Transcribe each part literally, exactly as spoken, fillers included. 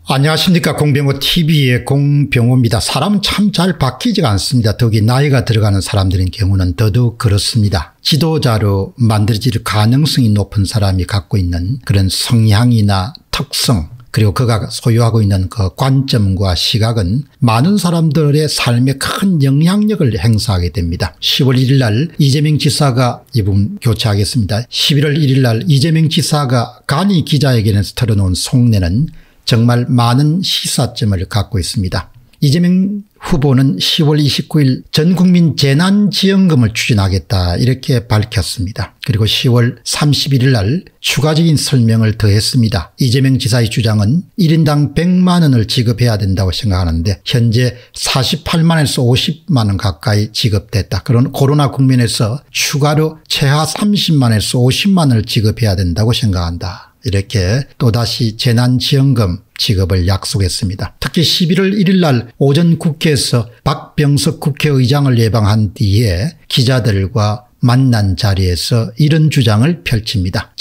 안녕하십니까. 공병호티비의 공병호입니다. 사람은 참 잘 바뀌지가 않습니다. 더욱이 나이가 들어가는 사람들인 경우는 더더욱 그렇습니다. 지도자로 만들어질 가능성이 높은 사람이 갖고 있는 그런 성향이나 특성, 그리고 그가 소유하고 있는 그 관점과 시각은 많은 사람들의 삶에 큰 영향력을 행사하게 됩니다. 시월 일일 날 이재명 지사가 이 부분 교체하겠습니다. 십일월 일일 날 이재명 지사가 간이 기자회견에서 털어놓은 속내는 정말 많은 시사점을 갖고 있습니다. 이재명 후보는 시월 이십구일 전국민 재난지원금을 추진하겠다 이렇게 밝혔습니다. 그리고 시월 삼십일일 날 추가적인 설명을 더했습니다. 이재명 지사의 주장은 일 인당 백만 원을 지급해야 된다고 생각하는데 현재 사십팔만에서 오십만 원 가까이 지급됐다. 그런 코로나 국면에서 추가로 최하 삼십만에서 오십만 원을 지급해야 된다고 생각한다. 이렇게 또다시 재난지원금 지급을 약속했습니다. 특히 십일월 일일 날 오전 국회에서 박병석 국회의장을 예방한 뒤에 기자들과 만난 자리에서 이런 주장을 펼칩니다.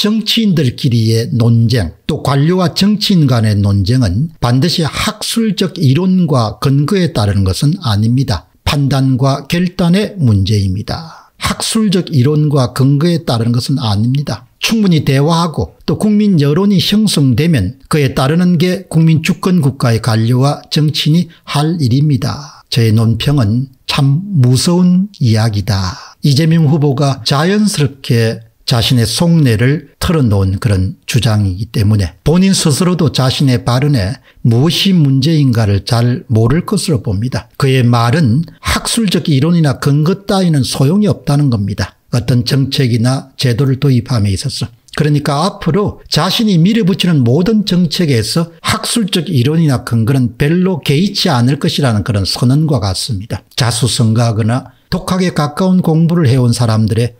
정치인들끼리의 논쟁, 또 관료와 정치인 간의 논쟁은 반드시 학술적 이론과 근거에 따르는 것은 아닙니다. 판단과 결단의 문제입니다. 학술적 이론과 근거에 따르는 것은 아닙니다. 충분히 대화하고 또 국민 여론이 형성되면 그에 따르는 게 국민 주권 국가의 관료와 정치인이 할 일입니다. 저의 논평은 참 무서운 이야기다. 이재명 후보가 자연스럽게 자신의 속내를 털어놓은 그런 주장이기 때문에 본인 스스로도 자신의 발언에 무엇이 문제인가를 잘 모를 것으로 봅니다. 그의 말은 학술적 이론이나 근거 따위는 소용이 없다는 겁니다. 어떤 정책이나 제도를 도입함에 있어서. 그러니까 앞으로 자신이 밀어붙이는 모든 정책에서 학술적 이론이나 근거는 별로 개의치 않을 것이라는 그런 선언과 같습니다. 자수성가하거나 독학에 가까운 공부를 해온 사람들의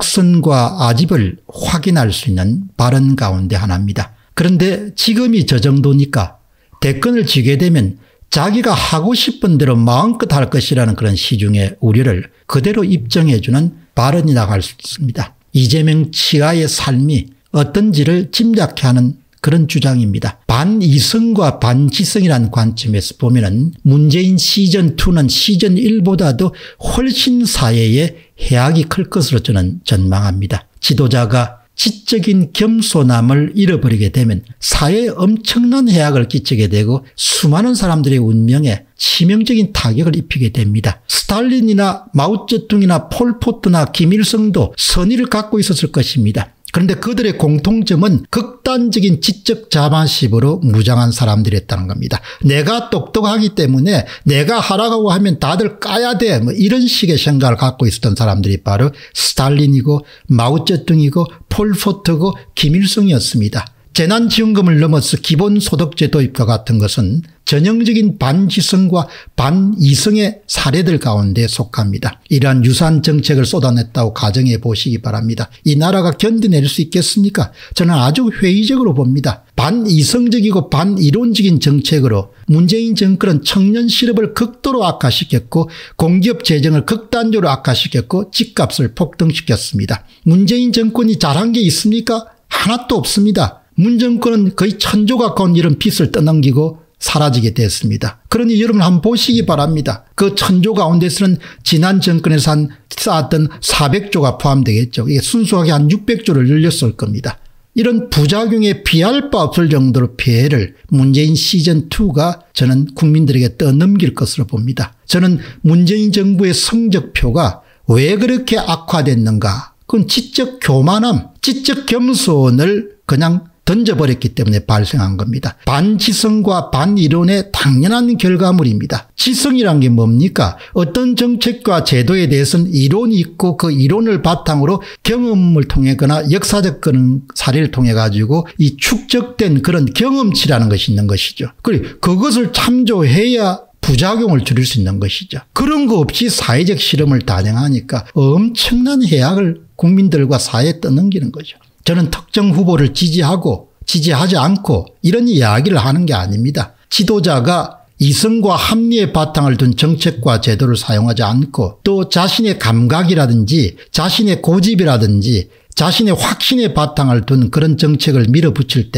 독선과 아집을 확인할 수 있는 발언 가운데 하나입니다. 그런데 지금이 저 정도니까 대권을 지게 되면 자기가 하고 싶은 대로 마음껏 할 것이라는 그런 시중의 우려를 그대로 입증해 주는 발언이 나갈 수 있습니다. 이재명 치하의 삶이 어떤지를 짐작케 하는 그런 주장입니다. 반이성과 반지성이라는 관점에서 보면은 문재인 시즌이는 시즌일보다도 훨씬 사회에 해악이 클 것으로 저는 전망합니다. 지도자가 지적인 겸손함을 잃어버리게 되면 사회에 엄청난 해악을 끼치게 되고 수많은 사람들의 운명에 치명적인 타격을 입히게 됩니다. 스탈린이나 마오쩌둥이나 폴포트나 김일성도 선의를 갖고 있었을 것입니다. 그런데 그들의 공통점은 극단적인 지적 자만심으로 무장한 사람들이었다는 겁니다. 내가 똑똑하기 때문에 내가 하라고 하면 다들 까야 돼, 뭐 이런 식의 생각을 갖고 있었던 사람들이 바로 스탈린이고 마오쩌둥이고 폴포트고 김일성이었습니다. 재난지원금을 넘어서 기본소득제 도입과 같은 것은 전형적인 반지성과 반이성의 사례들 가운데 속합니다. 이러한 유사한 정책을 쏟아냈다고 가정해 보시기 바랍니다. 이 나라가 견뎌낼 수 있겠습니까? 저는 아주 회의적으로 봅니다. 반이성적이고 반이론적인 정책으로 문재인 정권은 청년 실업을 극도로 악화시켰고 공기업 재정을 극단적으로 악화시켰고 집값을 폭등시켰습니다. 문재인 정권이 잘한 게 있습니까? 하나도 없습니다. 문 정권은 거의 천조 가까운 이런 빚을 떠넘기고 사라지게 됐습니다. 그러니 여러분 한번 보시기 바랍니다. 그 천조 가운데서는 지난 정권에서 한 쌓았던 사백조가 포함되겠죠. 이게 순수하게 한 육백조를 늘렸을 겁니다. 이런 부작용에 피할 바 없을 정도로 피해를 문재인 시즌이가 저는 국민들에게 떠넘길 것으로 봅니다. 저는 문재인 정부의 성적표가 왜 그렇게 악화됐는가? 그건 지적 교만함, 지적 겸손을 그냥 던져버렸기 때문에 발생한 겁니다. 반지성과 반이론의 당연한 결과물입니다. 지성이란 게 뭡니까? 어떤 정책과 제도에 대해서는 이론이 있고 그 이론을 바탕으로 경험을 통해거나 역사적 그런 사례를 통해 가지고 이 축적된 그런 경험치라는 것이 있는 것이죠. 그리고 그것을 참조해야 부작용을 줄일 수 있는 것이죠. 그런 거 없이 사회적 실험을 단행하니까 엄청난 해악을 국민들과 사회에 떠넘기는 거죠. 저는 특정 후보를 지지하고 지지하지 않고 이런 이야기를 하는 게 아닙니다. 지도자가 이성과 합리의 바탕을 둔 정책과 제도를 사용하지 않고 또 자신의 감각이라든지 자신의 고집이라든지 자신의 확신의 바탕을 둔 그런 정책을 밀어붙일 때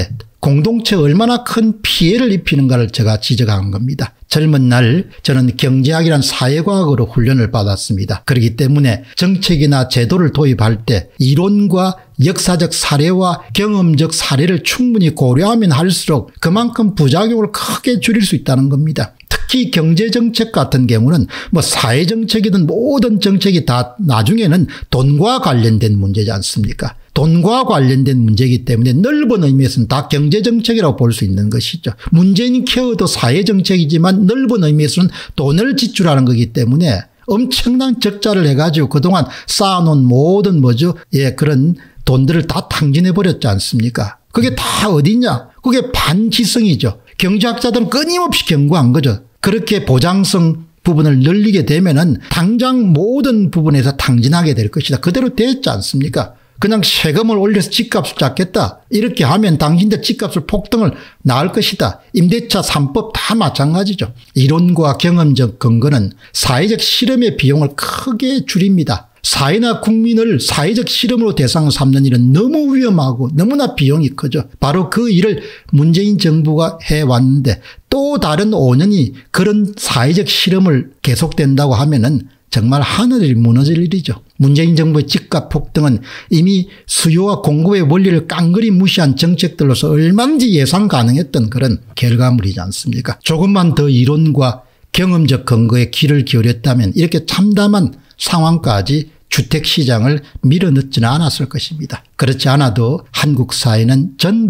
공동체에 얼마나 큰 피해를 입히는가를 제가 지적한 겁니다. 젊은 날 저는 경제학이란 사회과학으로 훈련을 받았습니다. 그렇기 때문에 정책이나 제도를 도입할 때 이론과 역사적 사례와 경험적 사례를 충분히 고려하면 할수록 그만큼 부작용을 크게 줄일 수 있다는 겁니다. 특히 경제정책 같은 경우는 뭐 사회정책이든 모든 정책이 다 나중에는 돈과 관련된 문제지 않습니까? 돈과 관련된 문제이기 때문에 넓은 의미에서는 다 경제정책이라고 볼 수 있는 것이죠. 문재인 케어도 사회정책이지만 넓은 의미에서는 돈을 지출하는 거기 때문에 엄청난 적자를 해가지고 그동안 쌓아놓은 모든 뭐죠? 예, 그런 돈들을 다 탕진해버렸지 않습니까? 그게 다 어디냐? 그게 반지성이죠. 경제학자들은 끊임없이 경고한 거죠. 그렇게 보장성 부분을 늘리게 되면은 당장 모든 부분에서 탕진하게 될 것이다. 그대로 됐지 않습니까? 그냥 세금을 올려서 집값을 잡겠다. 이렇게 하면 당신들 집값을 폭등을 낳을 것이다. 임대차 삼 법 다 마찬가지죠. 이론과 경험적 근거는 사회적 실험의 비용을 크게 줄입니다. 사회나 국민을 사회적 실험으로 대상으로 삼는 일은 너무 위험하고 너무나 비용이 크죠. 바로 그 일을 문재인 정부가 해왔는데 또 다른 오 년이 그런 사회적 실험을 계속된다고 하면은 정말 하늘이 무너질 일이죠. 문재인 정부의 집값 폭등은 이미 수요와 공급의 원리를 깡그리 무시한 정책들로서 얼마든지 예상 가능했던 그런 결과물이지 않습니까? 조금만 더 이론과 경험적 근거에 귀를 기울였다면 이렇게 참담한 상황까지 주택시장을 밀어넣지는 않았을 것입니다. 그렇지 않아도 한국 사회는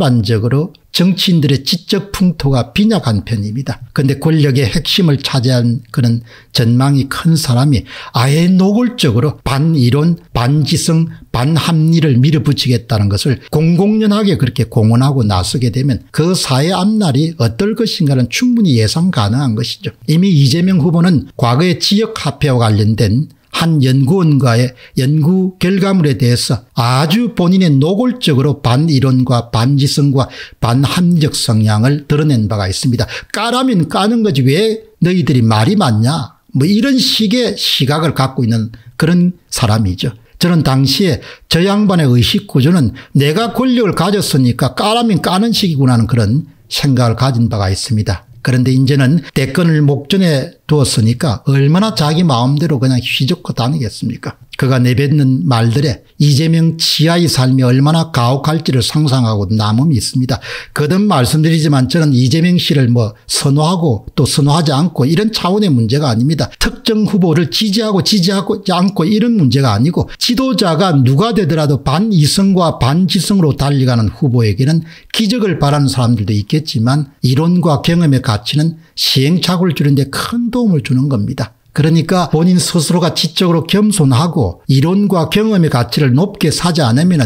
전반적으로 정치인들의 지적 풍토가 빈약한 편입니다. 그런데 권력의 핵심을 차지한 그런 전망이 큰 사람이 아예 노골적으로 반이론, 반지성, 반합리를 밀어붙이겠다는 것을 공공연하게 그렇게 공언하고 나서게 되면 그 사회 앞날이 어떨 것인가는 충분히 예상 가능한 것이죠. 이미 이재명 후보는 과거의 지역화폐와 관련된 한 연구원과의 연구 결과물에 대해서 아주 본인의 노골적으로 반이론과 반지성과 반합리적 성향을 드러낸 바가 있습니다. 까라면 까는 거지 왜 너희들이 말이 많냐, 뭐 이런 식의 시각을 갖고 있는 그런 사람이죠. 저는 당시에 저 양반의 의식 구조는 내가 권력을 가졌으니까 까라면 까는 식이구나 하는 그런 생각을 가진 바가 있습니다. 그런데 이제는 대권을 목전에 두었으니까 얼마나 자기 마음대로 그냥 휘젓고 다니겠습니까? 그가 내뱉는 말들에 이재명 치하의 삶이 얼마나 가혹할지를 상상하고 남음이 있습니다. 거듭 말씀드리지만 저는 이재명 씨를 뭐 선호하고 또 선호하지 않고 이런 차원의 문제가 아닙니다. 특정 후보를 지지하고 지지하지 않고 이런 문제가 아니고 지도자가 누가 되더라도 반이성과 반지성으로 달려가는 후보에게는 기적을 바라는 사람들도 있겠지만 이론과 경험의 가치는 시행착오를 줄이는 데 큰 도움을 주는 겁니다. 그러니까 본인 스스로가 지적으로 겸손하고 이론과 경험의 가치를 높게 사지 않으면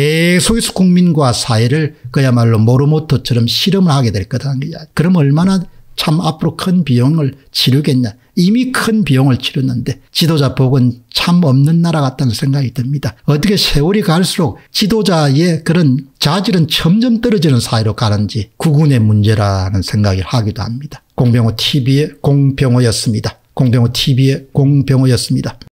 계속해서 국민과 사회를 그야말로 모르모토처럼 실험을 하게 될 거다. 그럼 얼마나 참 앞으로 큰 비용을 치르겠냐. 이미 큰 비용을 치렀는데 지도자 복은 참 없는 나라 같다는 생각이 듭니다. 어떻게 세월이 갈수록 지도자의 그런 자질은 점점 떨어지는 사회로 가는지 국운의 문제라는 생각을 하기도 합니다. 공병호 티비의 공병호였습니다. 공병호 티비의 공병호였습니다.